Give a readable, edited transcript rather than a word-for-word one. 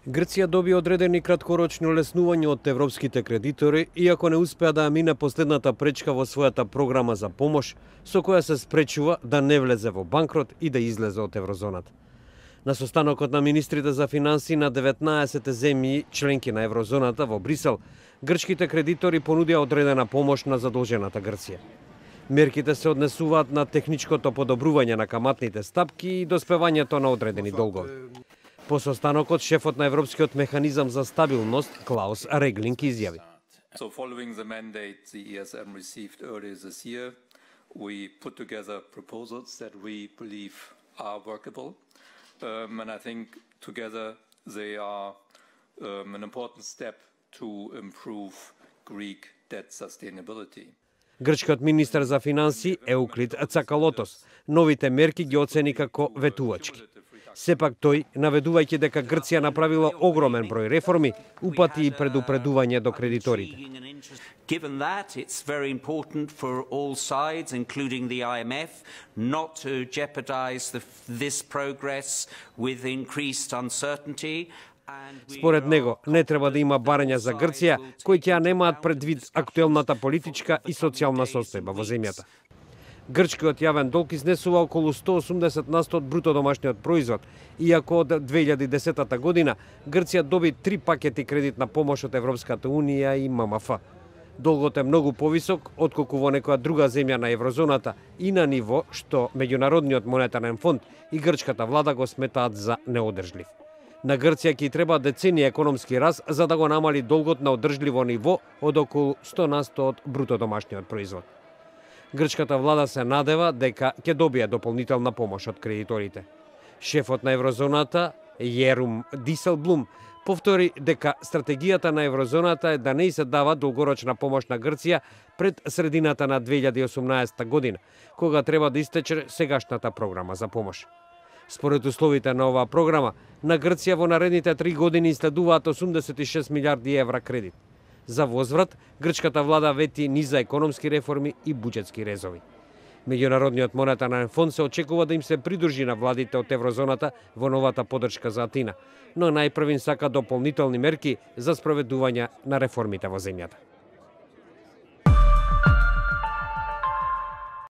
Грција доби одредени краткорочни олеснувања од европските кредитори, иако не успеа да ја мине последната пречка во својата програма за помош, со која се спречува да не влезе во банкрот и да излезе од еврозоната. На состанокот на министрите за финансии на 19 земји членки на еврозоната во Брисел, грчките кредитори понудија одредена помош на задолжената Грција. Мерките се однесуваат на техничкото подобрување на каматните стапки и доспевањето на одредени долгови. По состанокот, шефот на Европскиот механизам за стабилност Клаус Реглинг изјави: So following the mandate the ESM received earlier this year, we put together proposals that we believe are workable. And I think together they are an important step to improve Greek debt sustainability. Грчкиот министер за финансии Еуклид Цакалотос новите мерки ги оцени како ветувачки. Сепак тој, наведувајќи дека Грција направила огромен број реформи, упати и предупредување до кредиторите. Given that, it's very important for all sides, including the IMF, not to jeopardize this progress with increased uncertainty. Според него, не треба да има барања за Грција, кои ќе ја немаат предвид актуелната политичка и социјална состојба во земјата. Грчкиот јавен долг изнесува околу 180% од бруто домашниот производ, иако од 2010 година Грција доби 3 пакети кредитна помош од Европската унија и ММФ. Долгот е многу повисок отколку во некоја друга земја на еврозоната и на ниво што Меѓународниот монетарен фонд и грчката влада го сметаат за неодржлив. На Грција ќе треба деценија економски раст за да го намали долгот на одржливо ниво од околу 100% од бруто домашниот производ. Грчката влада се надева дека ќе добие дополнителна помош од кредиторите. Шефот на еврозоната Јерум Диселблум повтори дека стратегијата на еврозоната е да не се дава долгорочна помош на Грција пред средината на 2018 година, кога треба да истече сегашната програма за помош. Според условите на оваа програма, на Грција во наредните 3 години следуваат 86 милиарди евра кредит. За возврат, грчката влада вети низа економски реформи и буџетски резови. Меѓународниот монетарен фонд се очекува да им се придружи на владите од еврозоната во новата поддршка за Атина, но најпрвин сака дополнителни мерки за спроведување на реформите во земјата.